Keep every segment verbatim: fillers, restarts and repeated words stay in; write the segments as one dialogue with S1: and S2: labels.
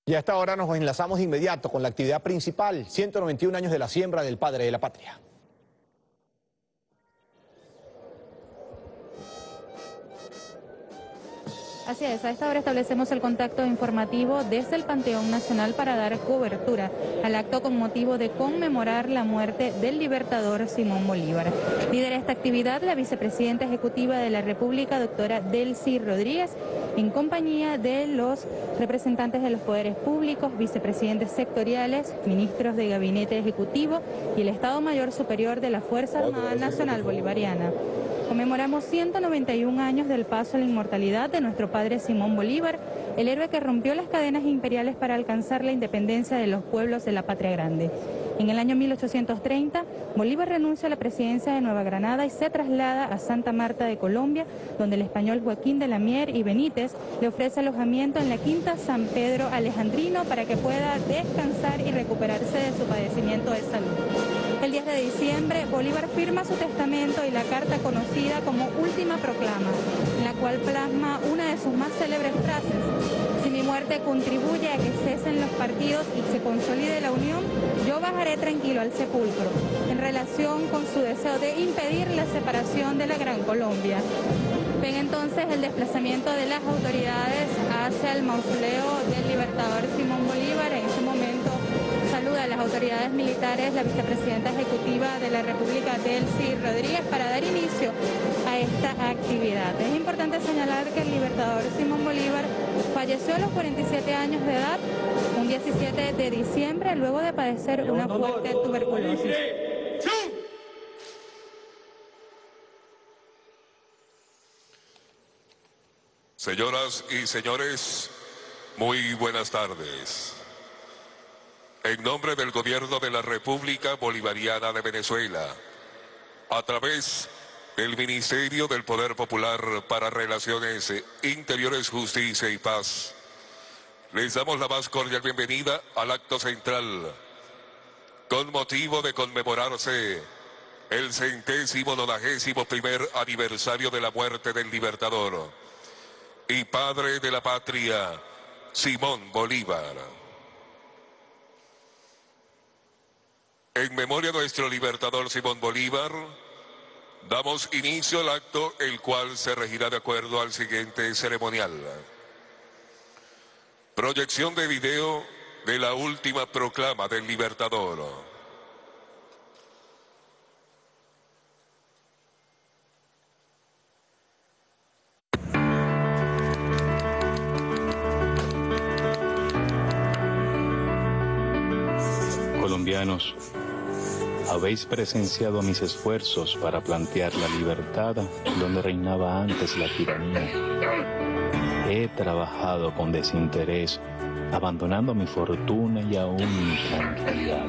S1: Y a esta hora nos enlazamos de inmediato con la actividad principal, ciento noventa y un años de la siembra del padre de la patria.
S2: Así es, a esta hora establecemos el contacto informativo desde el Panteón Nacional para dar cobertura al acto con motivo de conmemorar la muerte del libertador Simón Bolívar. Lidera esta actividad la vicepresidenta ejecutiva de la República, doctora Delcy Rodríguez, en compañía de los representantes de los poderes públicos, vicepresidentes sectoriales, ministros de gabinete ejecutivo y el Estado Mayor Superior de la Fuerza Armada Nacional Bolivariana. Conmemoramos ciento noventa y un años del paso a la inmortalidad de nuestro padre Simón Bolívar, el héroe que rompió las cadenas imperiales para alcanzar la independencia de los pueblos de la Patria Grande. En el año mil ochocientos treinta, Bolívar renuncia a la presidencia de Nueva Granada y se traslada a Santa Marta de Colombia, donde el español Joaquín de la Mier y Benítez le ofrece alojamiento en la Quinta San Pedro Alejandrino para que pueda descansar y recuperarse de su padecimiento de salud. El diez de diciembre, Bolívar firma su testamento y la carta conocida como Última Proclama, en la cual plasma una de sus más célebres frases: si mi muerte contribuye a que cesen los partidos y se consolide la unión, yo bajaré tranquilo al sepulcro, en relación con su deseo de impedir la separación de la Gran Colombia. Ven entonces el desplazamiento de las autoridades hacia el mausoleo del libertador Simón Bolívar. En ese momento saluda a las autoridades militares la vicepresidenta ejecutiva de la República, Delcy Rodríguez, para dar inicio a esta actividad. Es importante señalar que el libertador Simón Bolívar falleció a los cuarenta y siete años de edad, un diecisiete de diciembre, luego de padecer una fuerte tuberculosis.
S3: Señoras y señores, muy buenas tardes. En nombre del Gobierno de la República Bolivariana de Venezuela, a través del Ministerio del Poder Popular para Relaciones Interiores, Justicia y Paz, les damos la más cordial bienvenida al acto central, con motivo de conmemorarse el centésimo nonagésimo primer aniversario de la muerte del libertador y padre de la patria, Simón Bolívar. En memoria de nuestro libertador Simón Bolívar, damos inicio al acto, el cual se regirá de acuerdo al siguiente ceremonial. Proyección de video de la última proclama del libertador.
S4: Colombianos, habéis presenciado mis esfuerzos para plantear la libertad donde reinaba antes la tiranía. He trabajado con desinterés, abandonando mi fortuna y aún mi tranquilidad.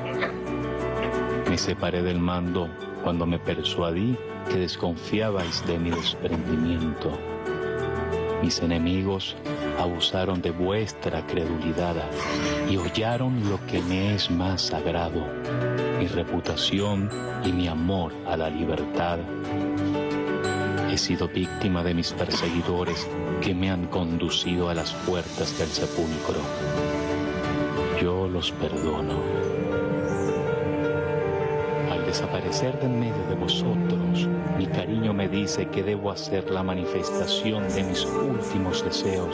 S4: Me separé del mando cuando me persuadí que desconfiabais de mi desprendimiento. Mis enemigos abusaron de vuestra credulidad y hollaron lo que me es más sagrado, mi reputación y mi amor a la libertad. He sido víctima de mis perseguidores que me han conducido a las puertas del sepulcro. Yo los perdono. Al desaparecer de en medio de vosotros, mi cariño me dice que debo hacer la manifestación de mis últimos deseos.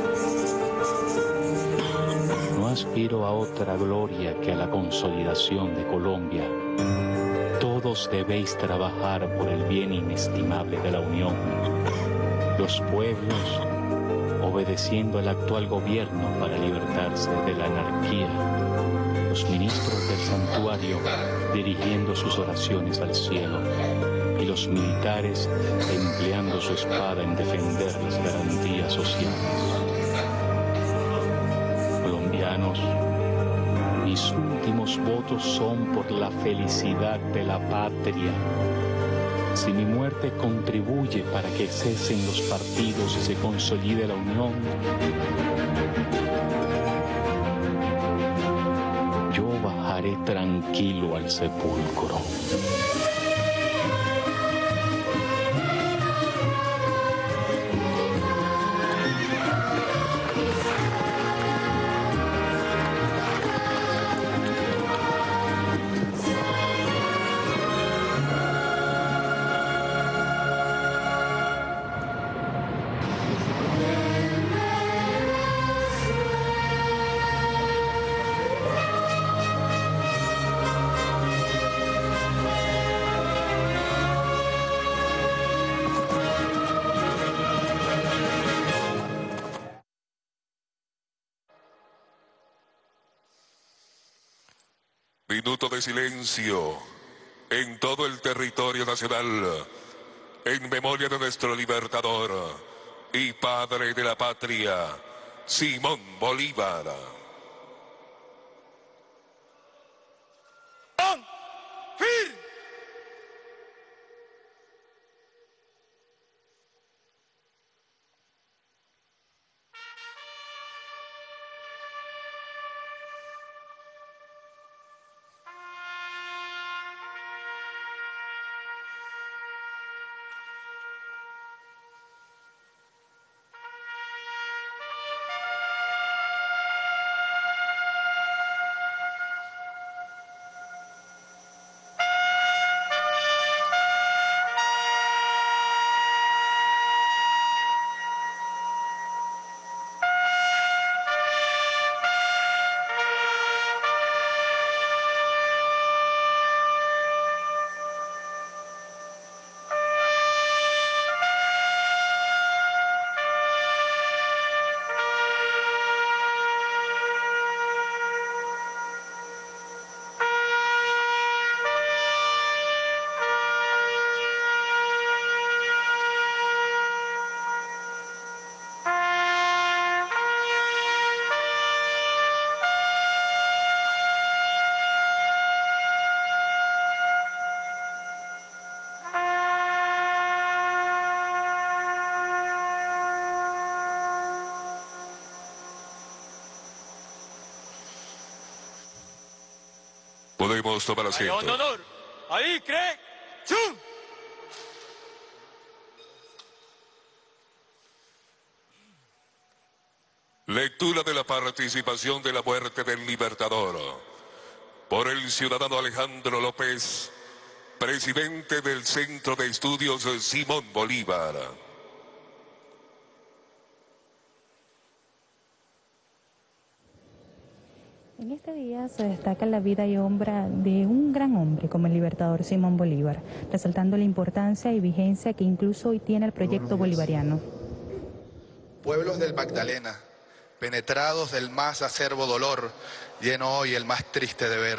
S4: No aspiro a otra gloria que a la consolidación de Colombia. Todos debéis trabajar por el bien inestimable de la unión. Los pueblos, obedeciendo al actual gobierno para libertarse de la anarquía. Los ministros del santuario, dirigiendo sus oraciones al cielo. Y los militares, empleando su espada en defender las garantías sociales. Colombianos, mis últimos votos son por la felicidad de la patria. Si mi muerte contribuye para que cesen los partidos y se consolide la unión, yo bajaré tranquilo al sepulcro.
S3: Minuto de silencio en todo el territorio nacional, en memoria de nuestro libertador y padre de la patria, Simón Bolívar. Podemos tomar asiento.
S5: Ahí, honor. Ahí, cree. ¡Chum!
S3: Lectura de la participación de la muerte del Libertador por el ciudadano Alejandro López, presidente del Centro de Estudios Simón Bolívar.
S2: En este día se destaca la vida y obra de un gran hombre como el libertador Simón Bolívar, resaltando la importancia y vigencia que incluso hoy tiene el proyecto bolivariano.
S6: Pueblos del Magdalena, penetrados del más acerbo dolor, lleno hoy el más triste deber.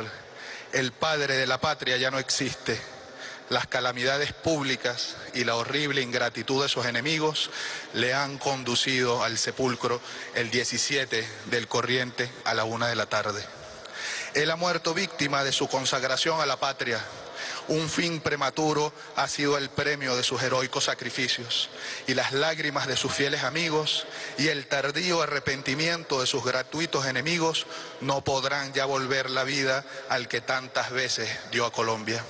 S6: El padre de la patria ya no existe. Las calamidades públicas y la horrible ingratitud de sus enemigos le han conducido al sepulcro el diecisiete del corriente a la una de la tarde. Él ha muerto víctima de su consagración a la patria. Un fin prematuro ha sido el premio de sus heroicos sacrificios, y las lágrimas de sus fieles amigos y el tardío arrepentimiento de sus gratuitos enemigos no podrán ya volver la vida al que tantas veces dio a Colombia.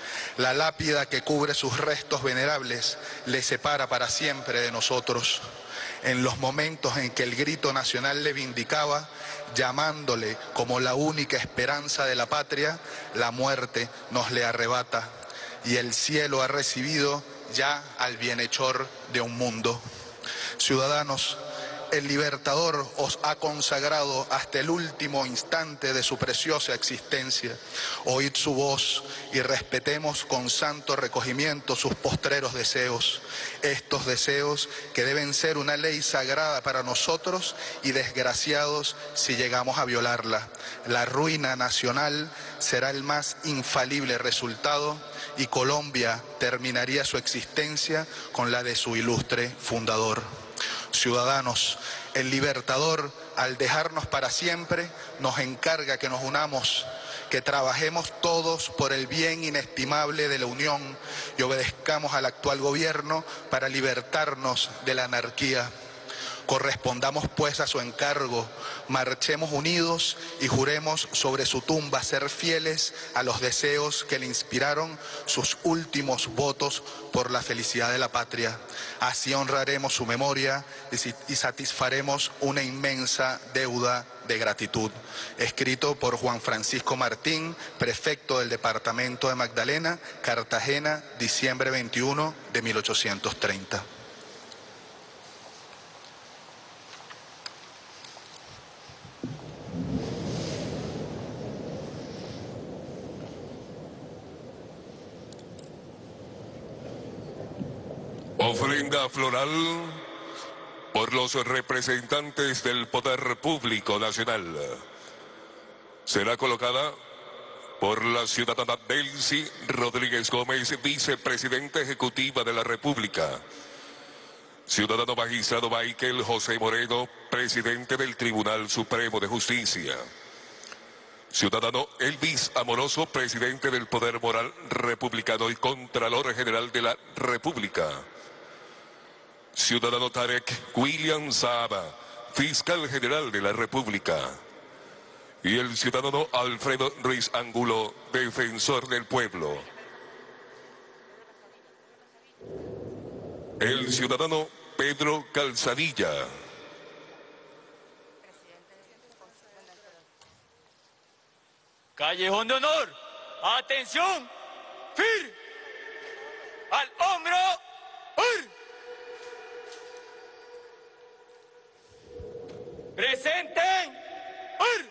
S6: La lápida que cubre sus restos venerables le separa para siempre de nosotros. En los momentos en que el grito nacional le vindicaba, llamándole como la única esperanza de la patria, la muerte nos le arrebata y el cielo ha recibido ya al bienhechor de un mundo. Ciudadanos, el Libertador os ha consagrado hasta el último instante de su preciosa existencia. Oíd su voz y respetemos con santo recogimiento sus postreros deseos. Estos deseos que deben ser una ley sagrada para nosotros y desgraciados si llegamos a violarla. La ruina nacional será el más infalible resultado y Colombia terminaría su existencia con la de su ilustre fundador. Ciudadanos, el Libertador, al dejarnos para siempre, nos encarga que nos unamos, que trabajemos todos por el bien inestimable de la unión y obedezcamos al actual gobierno para libertarnos de la anarquía. Correspondamos pues a su encargo, marchemos unidos y juremos sobre su tumba ser fieles a los deseos que le inspiraron sus últimos votos por la felicidad de la patria. Así honraremos su memoria y satisfaremos una inmensa deuda de gratitud. Escrito por Juan Francisco Martín, prefecto del departamento de Magdalena, Cartagena, diciembre veintiuno de mil ochocientos treinta.
S3: Ofrenda floral por los representantes del Poder Público Nacional. Será colocada por la ciudadana Delcy Rodríguez Gómez, vicepresidenta ejecutiva de la República. Ciudadano magistrado Michael José Moreno, presidente del Tribunal Supremo de Justicia. Ciudadano Elvis Amoroso, presidente del Poder Moral Republicano y Contralor General de la República. Ciudadano Tarek William Saaba, fiscal general de la República. Y el ciudadano Alfredo Ruiz Angulo, defensor del pueblo. El ciudadano Pedro Calzadilla.
S5: Callejón de honor. Atención. Fir. Al hombro. Ur. Presenten. Ur.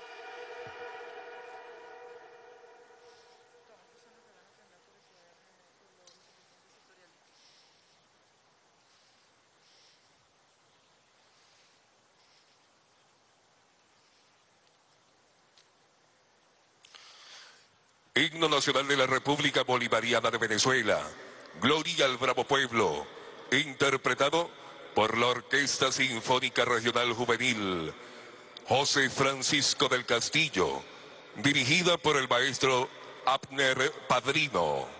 S3: Himno Nacional de la República Bolivariana de Venezuela, Gloria al Bravo Pueblo, interpretado por la Orquesta Sinfónica Regional Juvenil, José Francisco del Castillo, dirigida por el maestro Abner Padrino.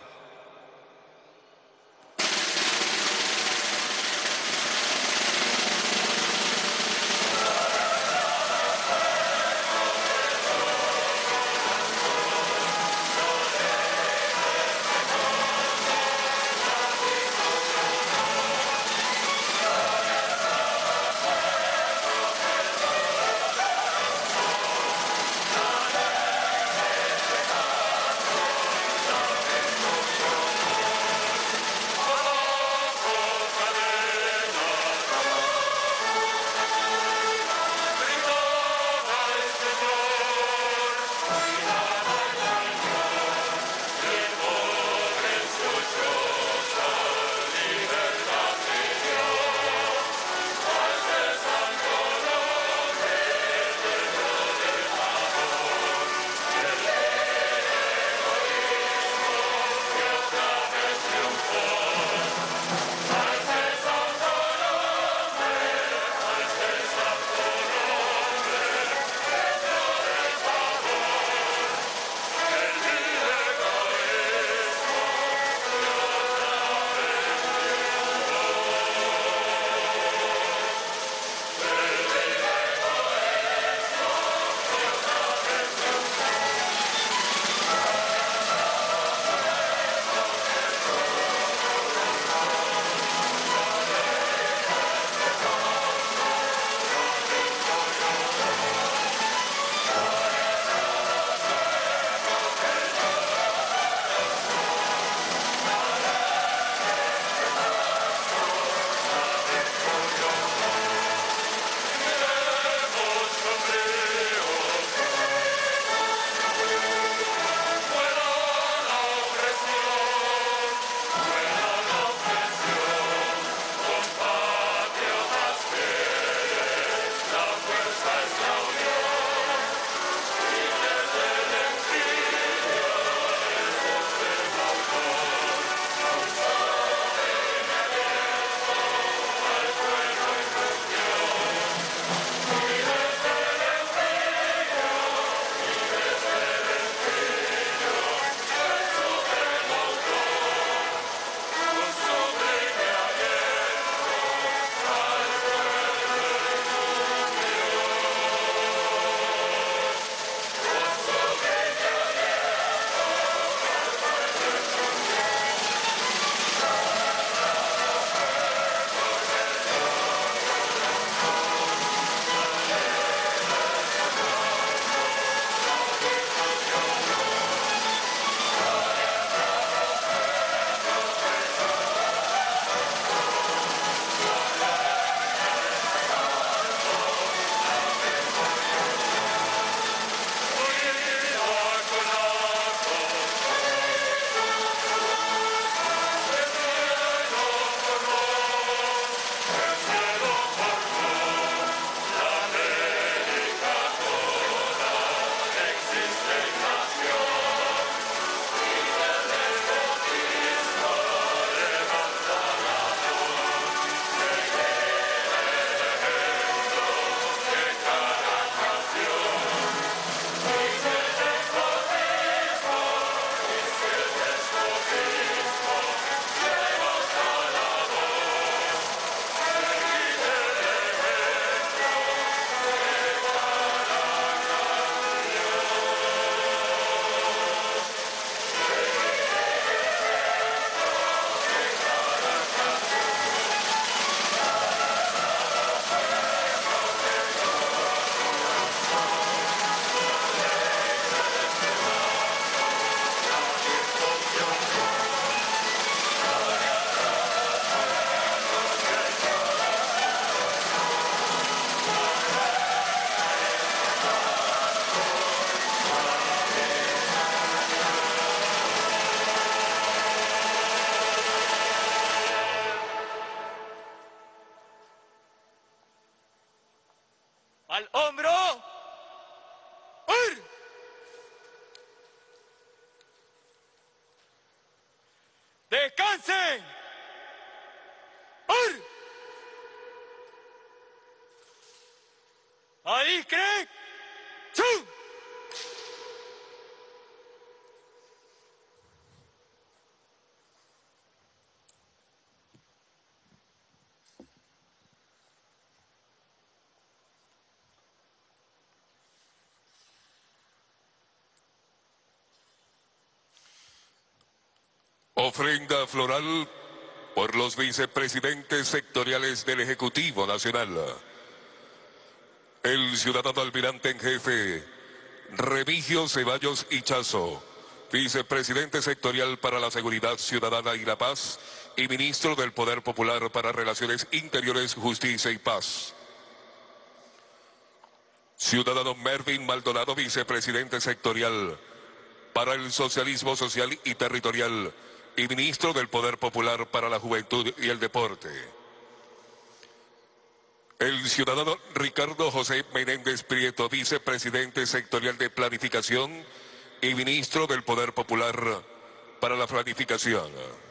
S3: Ofrenda floral por los vicepresidentes sectoriales del Ejecutivo Nacional. El ciudadano almirante en jefe, Remigio Ceballos Ichazo, vicepresidente sectorial para la Seguridad Ciudadana y la Paz y ministro del Poder Popular para Relaciones Interiores, Justicia y Paz. Ciudadano Mervin Maldonado, vicepresidente sectorial para el Socialismo Social y Territorial y ministro del Poder Popular para la Juventud y el Deporte. El ciudadano Ricardo José Menéndez Prieto, vicepresidente sectorial de Planificación y ministro del Poder Popular para la Planificación.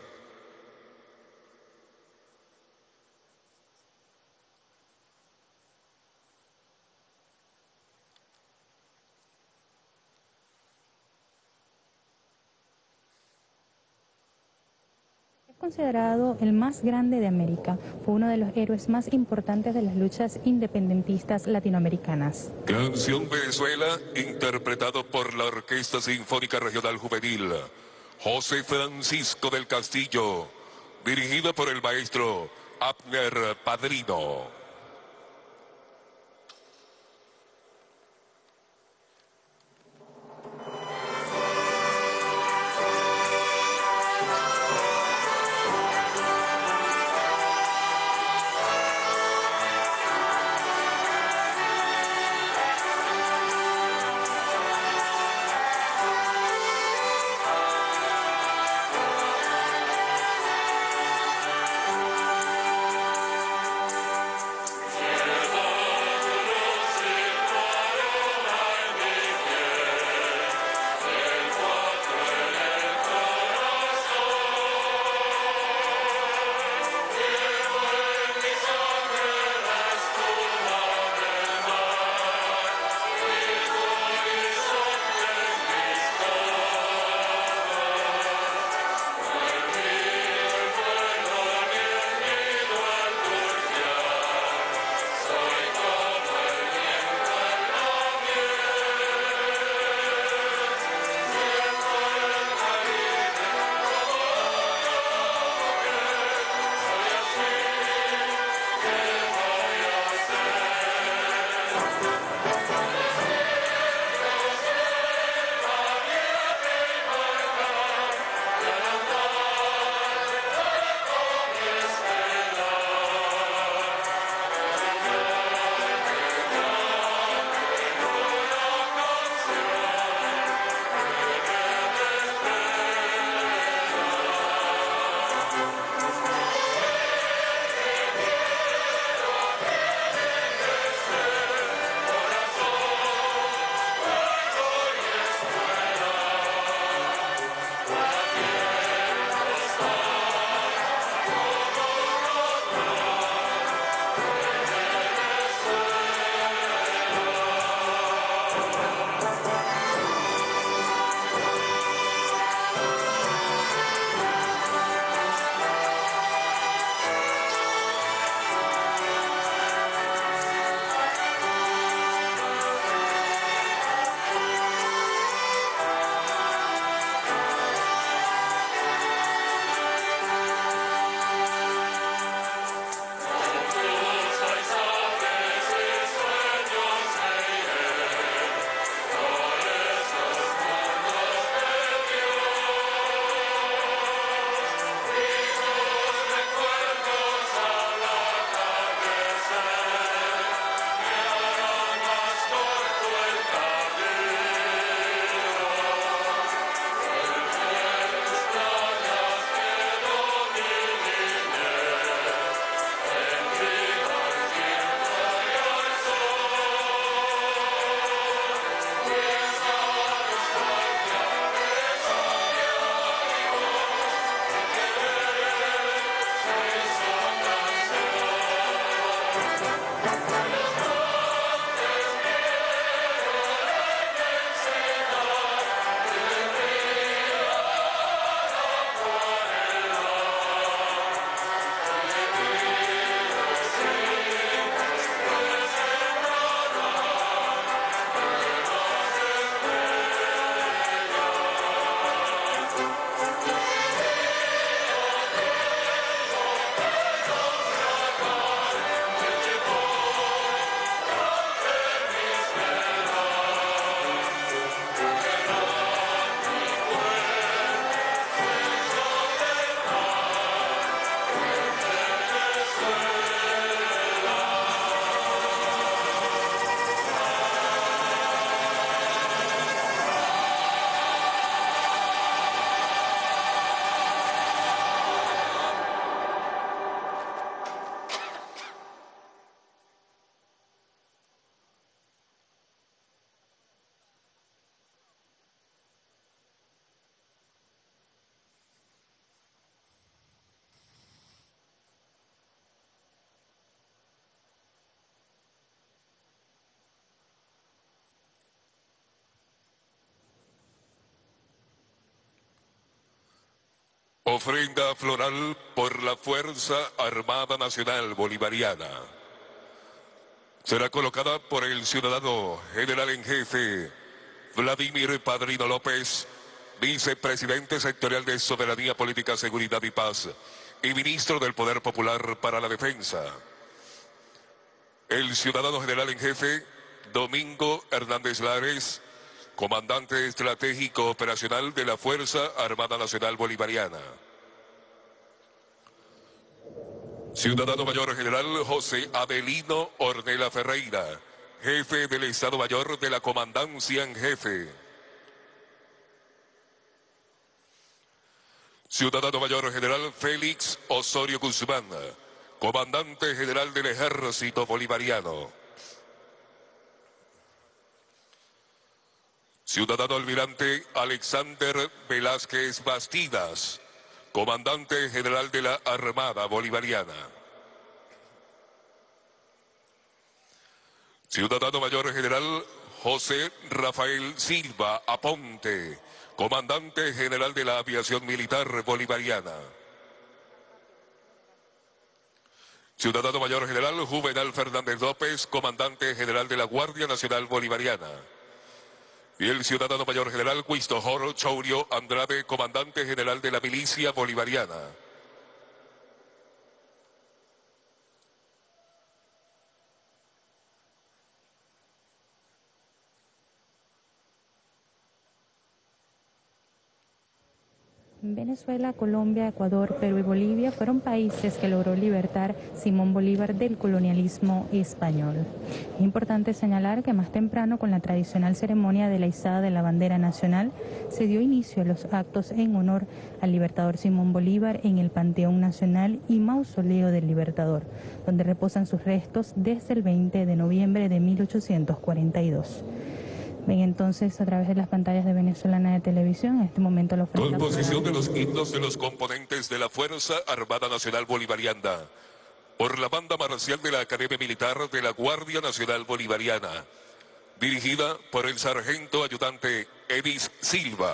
S2: Considerado el más grande de América, fue uno de los héroes más importantes de las luchas independentistas latinoamericanas.
S3: Canción Venezuela, interpretado por la Orquesta Sinfónica Regional Juvenil, José Francisco del Castillo, dirigida por el maestro Abner Padrino. Ofrenda floral por la Fuerza Armada Nacional Bolivariana. Será colocada por el ciudadano general en jefe Vladimir Padrino López, vicepresidente sectorial de Soberanía Política, Seguridad y Paz y ministro del Poder Popular para la Defensa. El ciudadano general en jefe Domingo Hernández Lares, comandante estratégico operacional de la Fuerza Armada Nacional Bolivariana. Ciudadano Mayor General José Avelino Ornella Ferreira, jefe del Estado Mayor de la Comandancia en Jefe. Ciudadano Mayor General Félix Osorio Guzmán, comandante general del Ejército Bolivariano. Ciudadano Almirante Alexander Velázquez Bastidas, comandante general de la Armada Bolivariana. Ciudadano Mayor General José Rafael Silva Aponte, comandante general de la Aviación Militar Bolivariana. Ciudadano Mayor General Juvenal Fernández López, comandante general de la Guardia Nacional Bolivariana. Y el Ciudadano Mayor General Cristóbal Chourio Andrade, comandante general de la Milicia Bolivariana.
S2: Venezuela, Colombia, Ecuador, Perú y Bolivia fueron países que logró libertar Simón Bolívar del colonialismo español. Es importante señalar que más temprano, con la tradicional ceremonia de la izada de la bandera nacional, se dio inicio a los actos en honor al libertador Simón Bolívar en el Panteón Nacional y Mausoleo del Libertador, donde reposan sus restos desde el veinte de noviembre de mil ochocientos cuarenta y dos. Ven entonces a través de las pantallas de Venezolana de Televisión, en este momento la ofrenda.
S3: Composición de los himnos de los componentes de la Fuerza Armada Nacional Bolivariana por la Banda Marcial de la Academia Militar de la Guardia Nacional Bolivariana, dirigida por el sargento ayudante Edis Silva.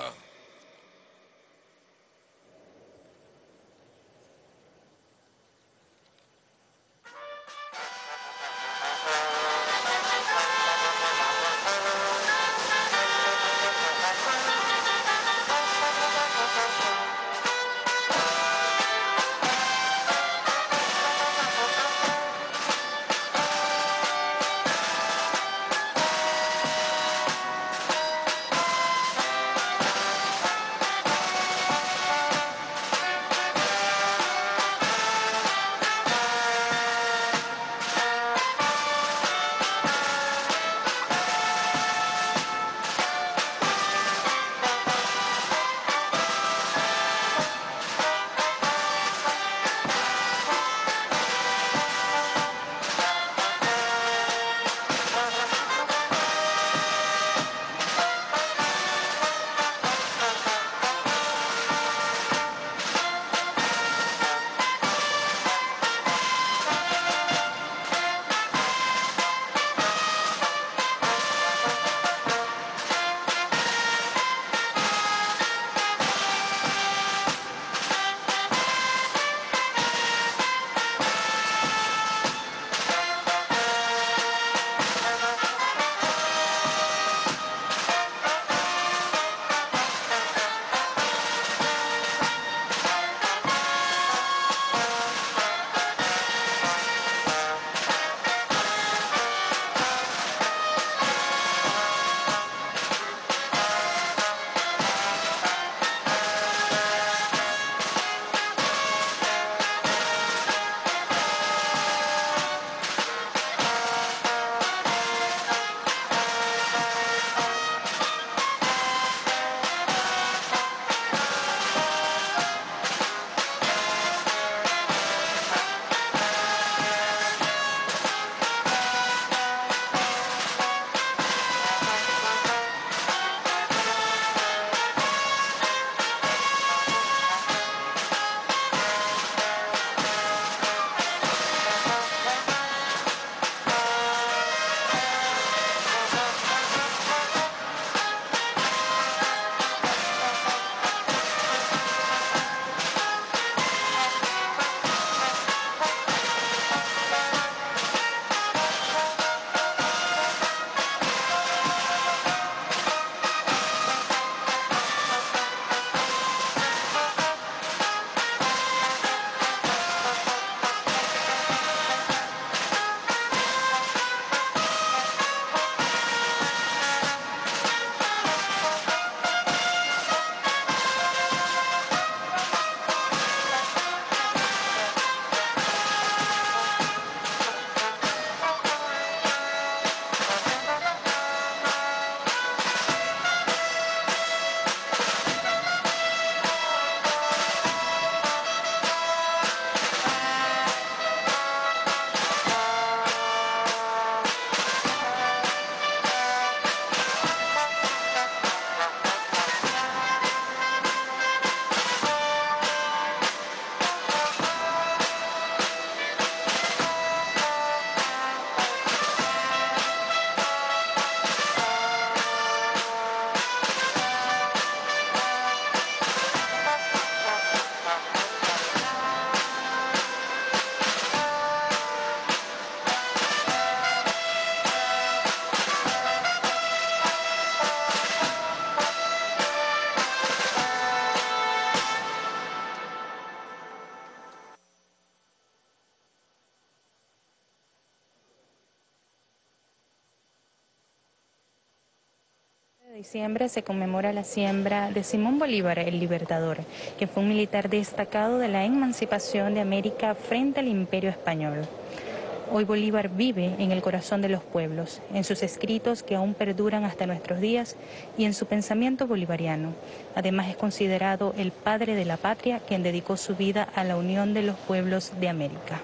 S2: En diciembre se conmemora la siembra de Simón Bolívar, el Libertador, que fue un militar destacado de la emancipación de América frente al Imperio Español. Hoy Bolívar vive en el corazón de los pueblos, en sus escritos que aún perduran hasta nuestros días y en su pensamiento bolivariano. Además es considerado el padre de la patria, quien dedicó su vida a la unión de los pueblos de América.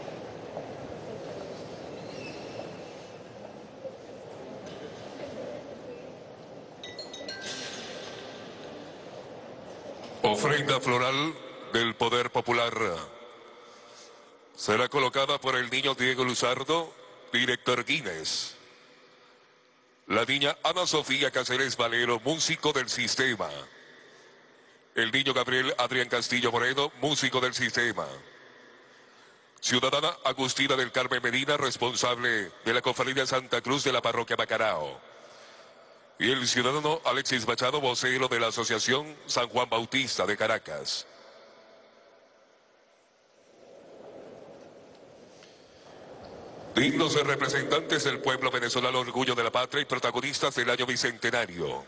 S3: Ofrenda floral del Poder Popular. Será colocada por el niño Diego Luzardo, director Guinness. La niña Ana Sofía Cáceres Valero, músico del sistema. El niño Gabriel Adrián Castillo Moreno, músico del sistema. Ciudadana Agustina del Carmen Medina, responsable de la Cofradía Santa Cruz de la Parroquia Bacarao. Y el ciudadano Alexis Machado, vocero de la Asociación San Juan Bautista de Caracas. Dignos representantes del pueblo venezolano, orgullo de la patria y protagonistas del año bicentenario.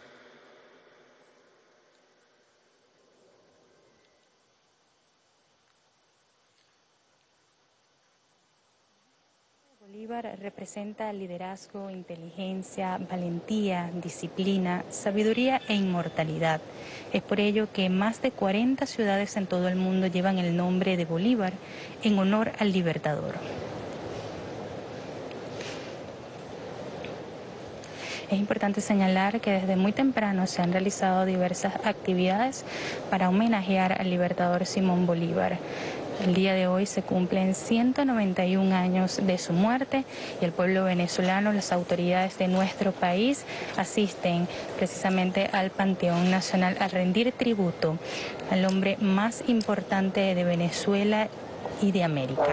S2: Bolívar representa liderazgo, inteligencia, valentía, disciplina, sabiduría e inmortalidad. Es por ello que más de cuarenta ciudades en todo el mundo llevan el nombre de Bolívar en honor al Libertador. Es importante señalar que desde muy temprano se han realizado diversas actividades para homenajear al Libertador Simón Bolívar. El día de hoy se cumplen ciento noventa y un años de su muerte y el pueblo venezolano, las autoridades de nuestro país asisten precisamente al Panteón Nacional a rendir tributo al hombre más importante de Venezuela y de América.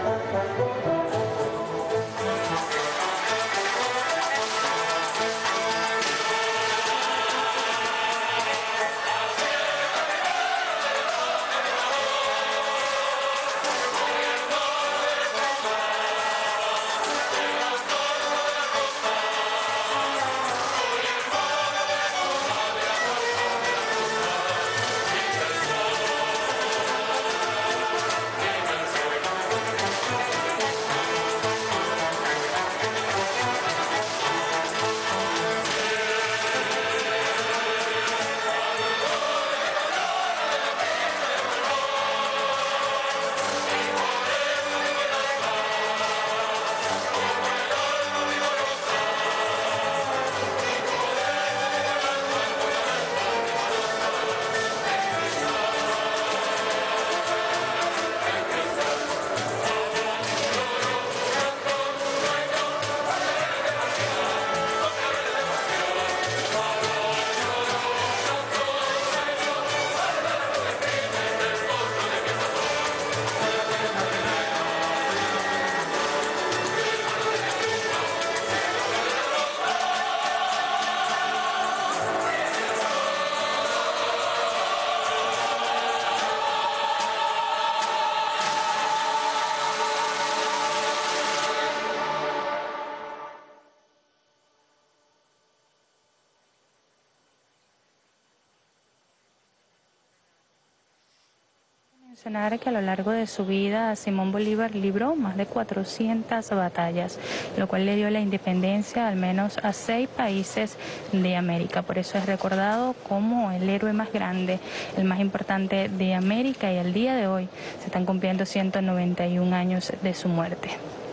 S2: Mencionar que a lo largo de su vida Simón Bolívar libró más de cuatrocientas batallas, lo cual le dio la independencia al menos a seis países de América. Por eso es recordado como el héroe más grande, el más importante de América, y al día de hoy se están cumpliendo ciento noventa y un años de su muerte.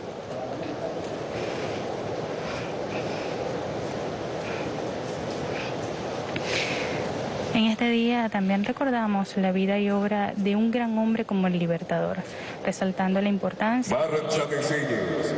S2: En este día también recordamos la vida y obra de un gran hombre como el Libertador, resaltando la importancia.
S3: Marcha de sellos.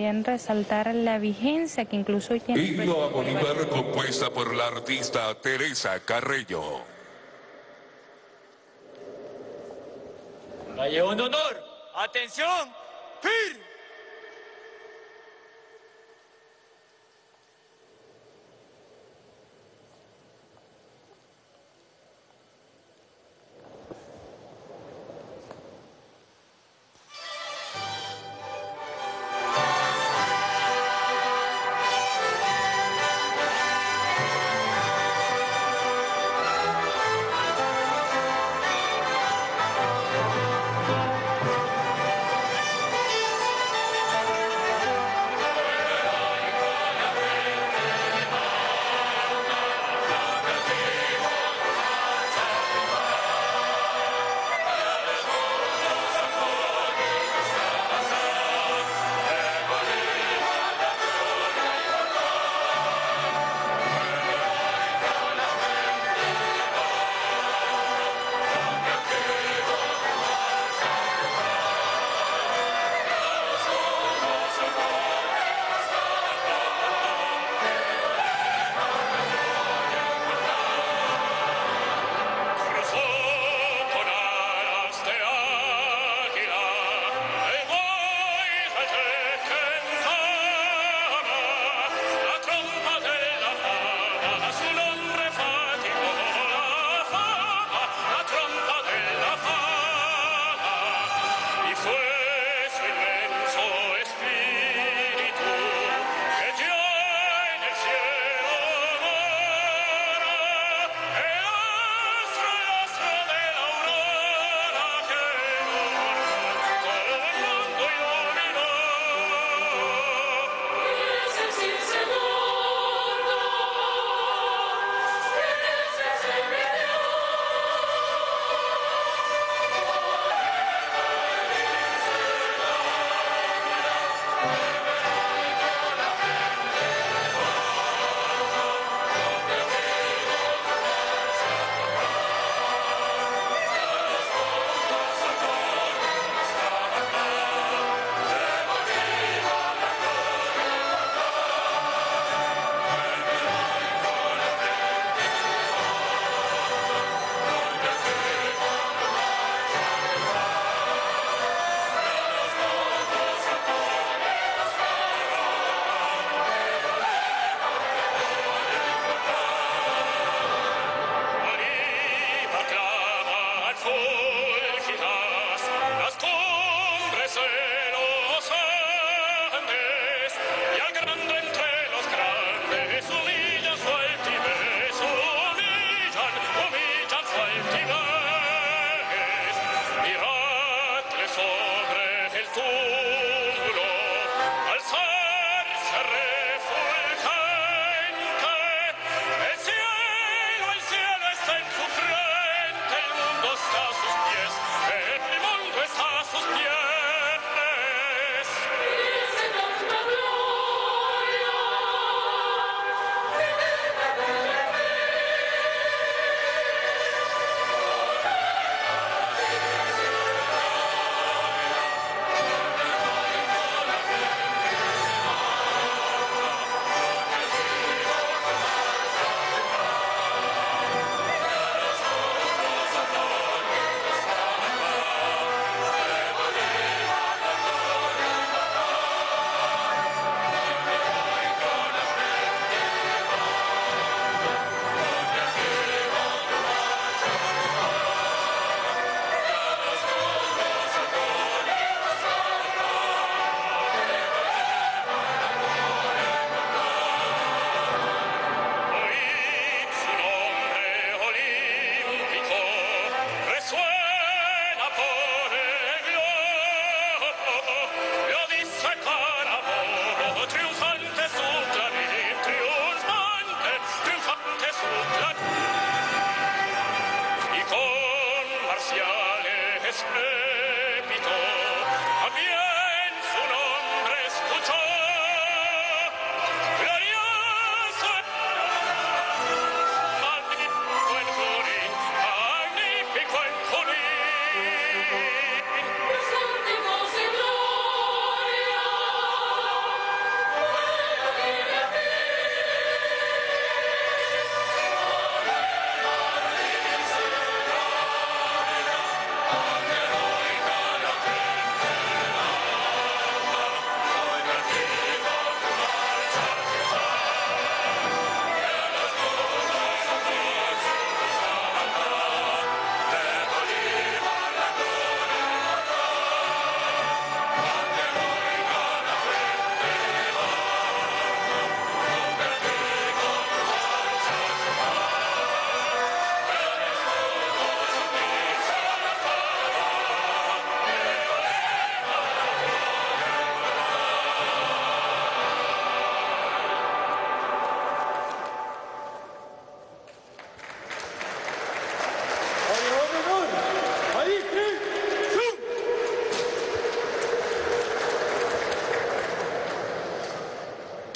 S2: también resaltar la vigencia que incluso hoy tiene...
S3: Himno a Bolívar compuesta por la artista Teresa Carreño.
S5: Callejón de honor. Atención. Fir.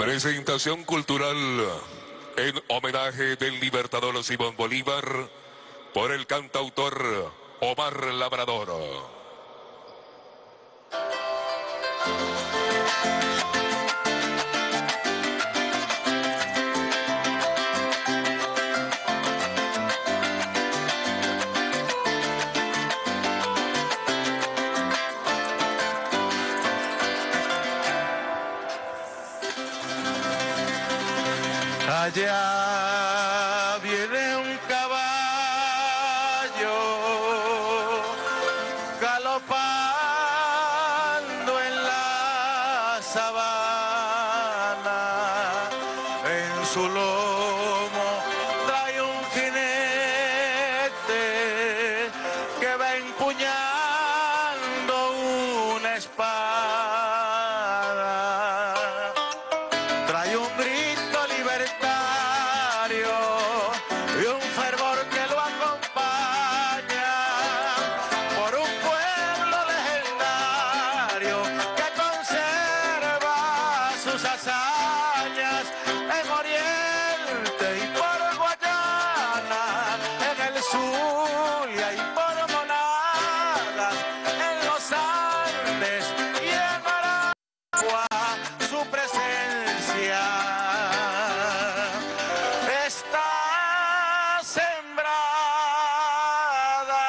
S3: Presentación cultural en homenaje del libertador Simón Bolívar por el cantautor Omar Labrador.
S7: Allá viene un caballo galopando en la sabana, en su lomo trae un jinete que va empuñando una espada, trae un grito libertario y un fervor que lo acompaña, por un pueblo legendario que conserva sus hazañas en Oriente y por Guayana, en el Zulia y por Monagas, en los Andes y en Aragua, su presencia está sembrada.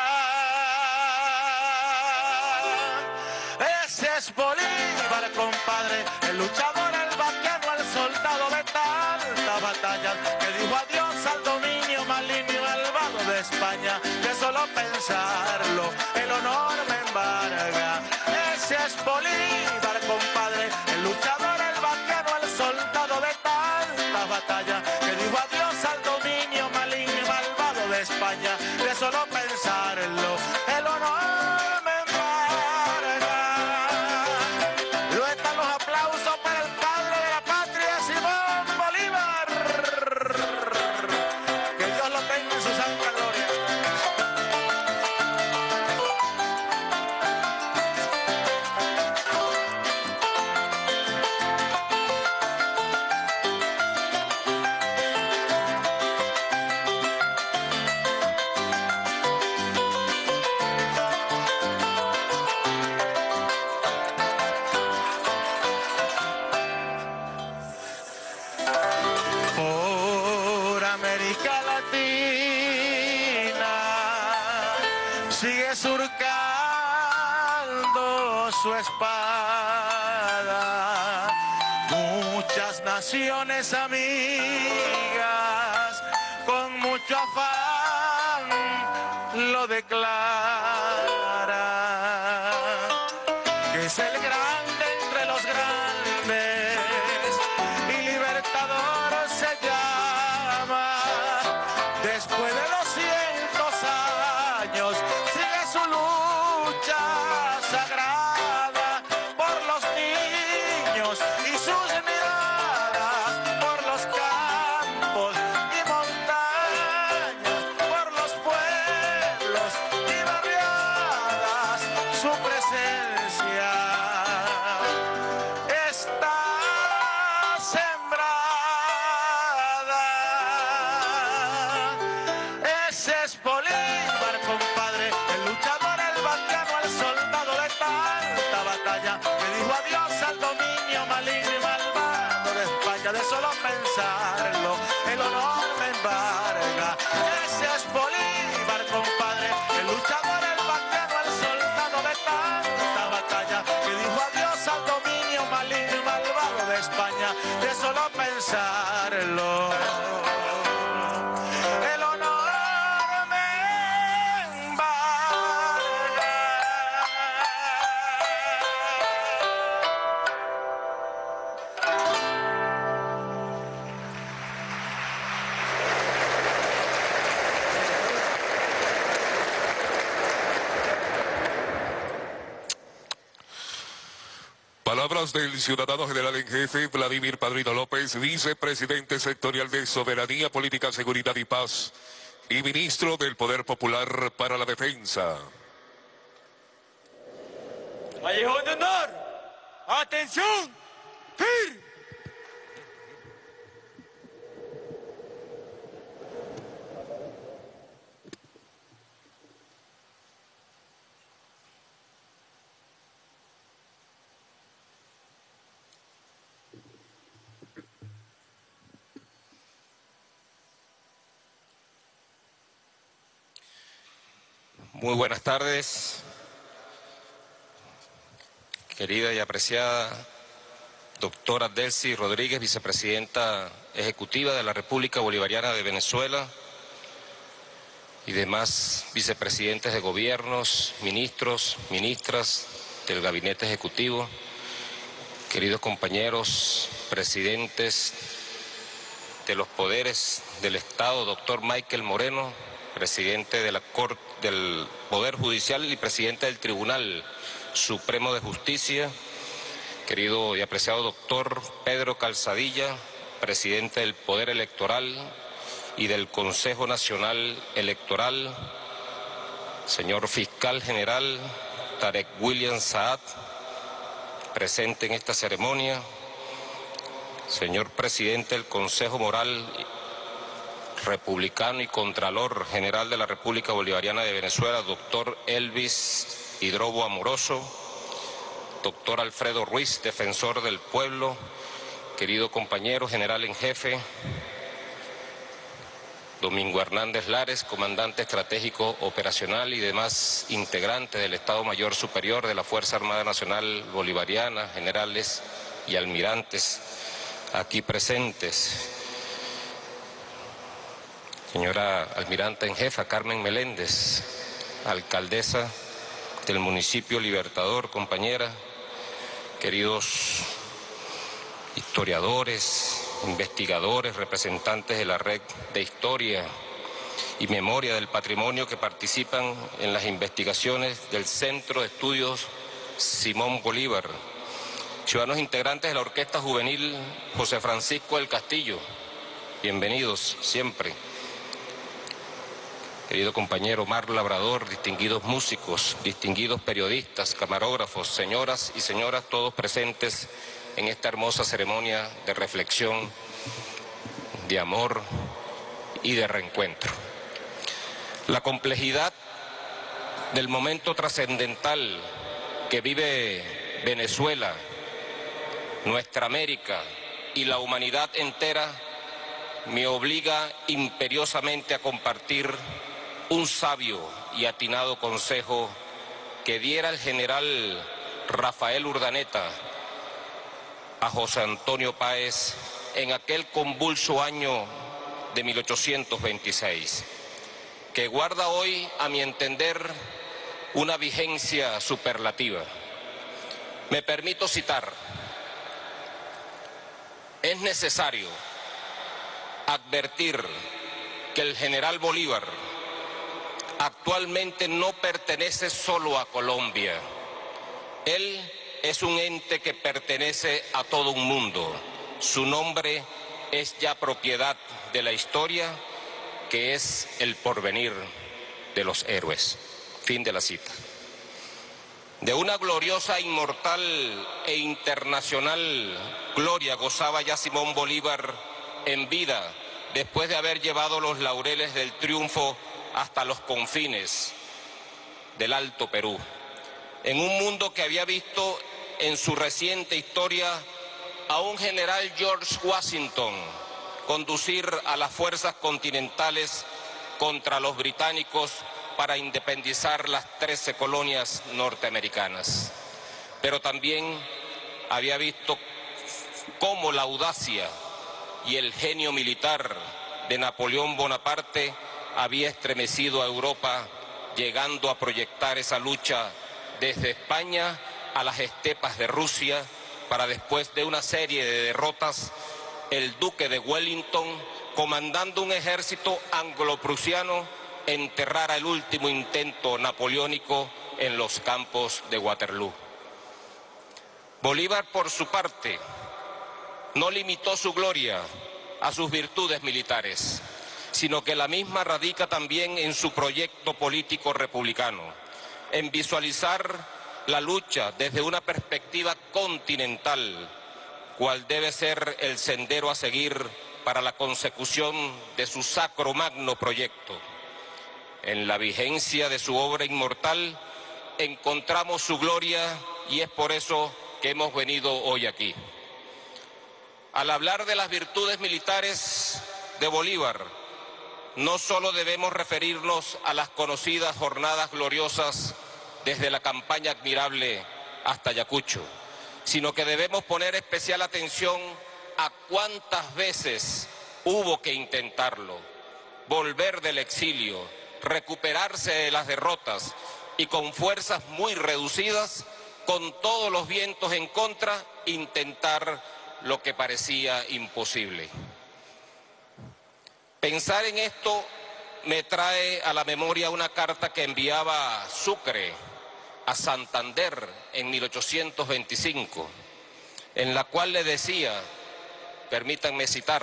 S7: Ese es Bolívar, compadre, el luchador, el vaquero, el soldado de tantas batallas, que dijo adiós al dominio maligno y malvado de España, que solo pensarlo el honor me embarga. Ese es Bolívar, compadre, el luchador, el vaquero, el soldado de tantas batallas, que dijo adiós al dominio maligno y malvado de España, de solo pensarlo el honor me embarga. Luego están los aplausos para el padre de la patria, Simón Bolívar. Que Dios lo tenga en su santa gloria. Por América Latina sigue surcando su espada, muchas naciones amigas con mucho afán lo declaran, que es el grande entre los grandes y libertador se llama. Después de doscientos años sigue su lucha sagrada por los niños y sus miradas, por los campos y montañas, por los pueblos y barriadas, su presencia está sembrada. Ese es Bolívar, compadre, el luchador, el vaquero, el soldado de tanta batalla, que dijo adiós al dominio maligno y malvado de España, de solo pensarlo el honor me embarga. Ese es Bolívar, compadre, el luchador, el vaquero, el soldado de tanta batalla, que dijo adiós al dominio maligno y malvado de España, de solo pensarlo el honor me embarga.
S3: Palabras del ciudadano general en jefe Vladimir Padrino López, vicepresidente sectorial de Soberanía, Política, Seguridad y Paz y ministro del Poder Popular para la Defensa.
S5: Callejón de honor. Atención. Fir.
S8: Muy buenas tardes, querida y apreciada doctora Delcy Rodríguez, vicepresidenta ejecutiva de la República Bolivariana de Venezuela, y demás vicepresidentes de gobiernos, ministros, ministras del Gabinete Ejecutivo, queridos compañeros, presidentes de los poderes del Estado, doctor Michael Moreno, presidente de la Corte del Poder Judicial y presidente del Tribunal Supremo de Justicia, querido y apreciado doctor Pedro Calzadilla, presidente del Poder Electoral y del Consejo Nacional Electoral, señor fiscal general Tarek William Saad, presente en esta ceremonia, señor presidente del Consejo Moral Republicano y Contralor General de la República Bolivariana de Venezuela, doctor Elvis Hidrobo Amoroso, doctor Alfredo Ruiz, defensor del pueblo, querido compañero general en jefe, Domingo Hernández Lares, comandante estratégico operacional y demás integrantes del Estado Mayor Superior de la Fuerza Armada Nacional Bolivariana, generales y almirantes aquí presentes, señora almiranta en jefa Carmen Meléndez, alcaldesa del municipio Libertador, compañera, queridos historiadores, investigadores, representantes de la Red de Historia y Memoria del Patrimonio que participan en las investigaciones del Centro de Estudios Simón Bolívar, ciudadanos integrantes de la Orquesta Juvenil José Francisco del Castillo, bienvenidos siempre. Querido compañero Mar Labrador, distinguidos músicos, distinguidos periodistas, camarógrafos, señoras y señoras, todos presentes en esta hermosa ceremonia de reflexión, de amor y de reencuentro. La complejidad del momento trascendental que vive Venezuela, nuestra América y la humanidad entera me obliga imperiosamente a compartir un sabio y atinado consejo que diera el general Rafael Urdaneta a José Antonio Páez en aquel convulso año de mil ochocientos veintiséis, que guarda hoy, a mi entender, una vigencia superlativa. Me permito citar: es necesario advertir que el general Bolívar actualmente no pertenece solo a Colombia. Él es un ente que pertenece a todo un mundo. Su nombre es ya propiedad de la historia, que es el porvenir de los héroes. Fin de la cita. De una gloriosa, inmortal e internacional gloria gozaba ya Simón Bolívar en vida, después de haber llevado los laureles del triunfo hasta los confines del Alto Perú, en un mundo que había visto en su reciente historia a un general George Washington conducir a las fuerzas continentales contra los británicos para independizar las trece colonias norteamericanas. Pero también había visto cómo la audacia y el genio militar de Napoleón Bonaparte había estremecido a Europa, llegando a proyectar esa lucha desde España a las estepas de Rusia, para después de una serie de derrotas, el duque de Wellington, comandando un ejército anglo-prusiano, enterrara el último intento napoleónico en los campos de Waterloo. Bolívar, por su parte, no limitó su gloria a sus virtudes militares, sino que la misma radica también en su proyecto político republicano, en visualizar la lucha desde una perspectiva continental, cual debe ser el sendero a seguir para la consecución de su sacro magno proyecto. En la vigencia de su obra inmortal encontramos su gloria, y es por eso que hemos venido hoy aquí. Al hablar de las virtudes militares de Bolívar, no solo debemos referirnos a las conocidas jornadas gloriosas desde la campaña admirable hasta Ayacucho, sino que debemos poner especial atención a cuántas veces hubo que intentarlo, volver del exilio, recuperarse de las derrotas y con fuerzas muy reducidas, con todos los vientos en contra, intentar lo que parecía imposible. Pensar en esto me trae a la memoria una carta que enviaba Sucre a Santander en mil ochocientos veinticinco, en la cual le decía, permítanme citar,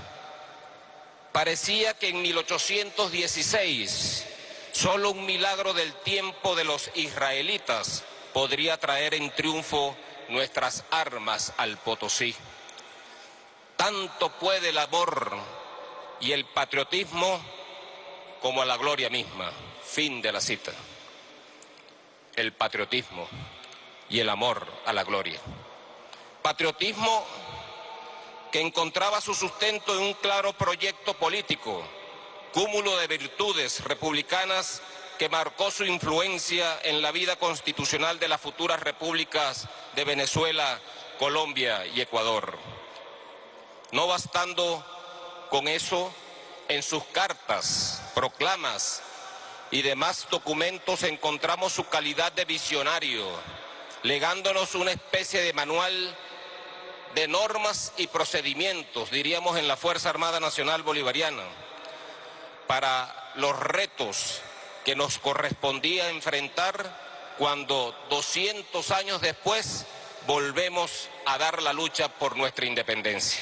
S8: parecía que en mil ochocientos dieciséis solo un milagro del tiempo de los israelitas podría traer en triunfo nuestras armas al Potosí. Tanto puede el amor y el patriotismo como la gloria misma. Fin de la cita. El patriotismo y el amor a la gloria. Patriotismo que encontraba su sustento en un claro proyecto político, cúmulo de virtudes republicanas que marcó su influencia en la vida constitucional de las futuras repúblicas de Venezuela, Colombia y Ecuador. No bastando con eso, en sus cartas, proclamas y demás documentos encontramos su calidad de visionario, legándonos una especie de manual de normas y procedimientos, diríamos en la Fuerza Armada Nacional Bolivariana, para los retos que nos correspondía enfrentar cuando doscientos años después volvemos a dar la lucha por nuestra independencia.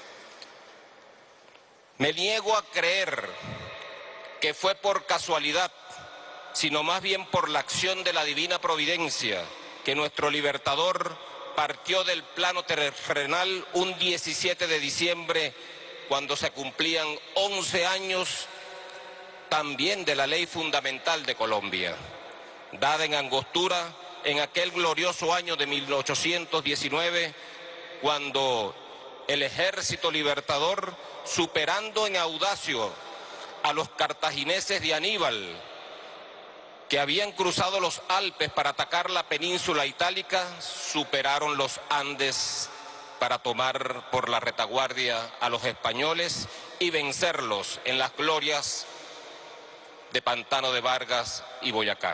S8: Me niego a creer que fue por casualidad, sino más bien por la acción de la divina providencia, que nuestro libertador partió del plano terrenal un diecisiete de diciembre, cuando se cumplían once años también de la ley fundamental de Colombia, dada en Angostura en aquel glorioso año de mil ochocientos diecinueve, cuando el ejército libertador, superando en audacio a los cartagineses de Aníbal, que habían cruzado los Alpes para atacar la península itálica, superaron los Andes para tomar por la retaguardia a los españoles y vencerlos en las glorias de Pantano de Vargas y Boyacá.